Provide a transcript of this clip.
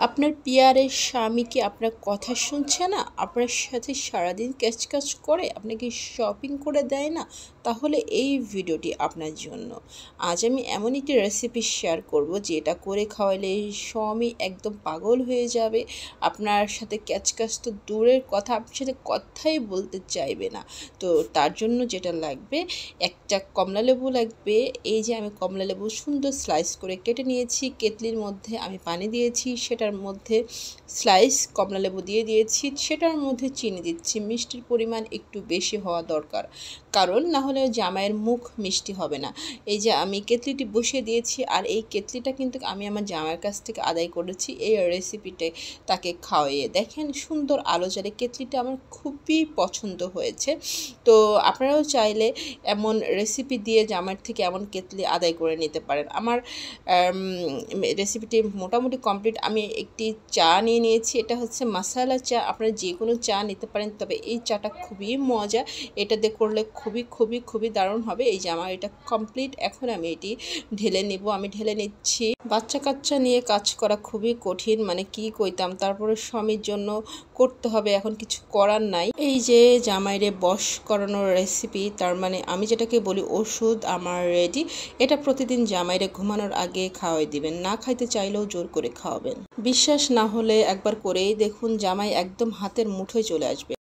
আপনার পিয়ারের স্বামী কি আপনার কথা শুনছে না? আপনার সাথে সারাদিন ক্যাচক্যাচ করে? আপনাকে শপিং করে দেয় না? তাহলে এই ভিডিওটি আপনার জন্য। আজ আমি এমন একটি রেসিপি শেয়ার করব যেটা করে খাওয়ালে স্বামী একদম পাগল হয়ে যাবে। আপনার সাথে ক্যাচক্যাচ তো দূরের কথা, আপনার সাথে কথাই বলতে চাইবে না। তো তার জন্য যেটা লাগবে, একটা কমলালেবু লাগবে। এই যে আমি কমলালেবু সুন্দর স্লাইস করে কেটে নিয়েছি। কেটলির মধ্যে আমি পানি দিয়েছি, সেটার মধ্যে স্লাইস কমলালেবু দিয়ে দিয়েছি, সেটার মধ্যে চিনি দিচ্ছি। মিষ্টির পরিমাণ একটু বেশি হওয়া দরকার, কারণ না হলে জামাইয়ের মুখ মিষ্টি হবে না। এই যে আমি কেটলিটি বসিয়ে দিয়েছি, আর এই কেটলিটা কিন্তু আমি আমার জামাইয়ের কাছ থেকে আদায় করেছি এই রেসিপিতে তাকে খাওয়াইয়ে। দেখেন সুন্দর আলো জ্বালে কেটলিটা আমার খুবই পছন্দ হয়েছে। তো আপনারাও চাইলে এমন রেসিপি দিয়ে জামাইয়ের থেকে এমন কেটলি আদায় করে নিতে পারেন। আমার রেসিপিটি মোটামুটি কমপ্লিট। আমি একটি চা নিয়ে নিয়েছি, এটা হচ্ছে মশালা চা। আপনারা যে কোনো চা নিতে পারেন, তবে এই চাটা খুবই মজা। এটা দিয়ে করলে খুবই দারুণ হবে। এই যে আমার এটা কমপ্লিট। এখন আমি এটি ঢেলে নেব। আমি ঢেলে নিচ্ছি। বাচ্চা কাচ্চা নিয়ে কাজ করা খুবই কঠিন, মানে কি কইতাম। তারপরে স্বামীর জন্য করতে হবে, এখন কিছু করার নাই। এই যে জামাইরে বশ করানোর রেসিপি, তার মানে আমি যেটাকে বলি ওষুধ, আমার রেডি। এটা প্রতিদিন জামাইরে ঘুমানোর আগে খাওয়াই দিবেন, না খাইতে চাইলেও জোর করে খাওয়াবেন। বিশ্বাস না হলে একবার করেই দেখুন, জামাই একদম হাতের মুঠোয় চলে আসবে।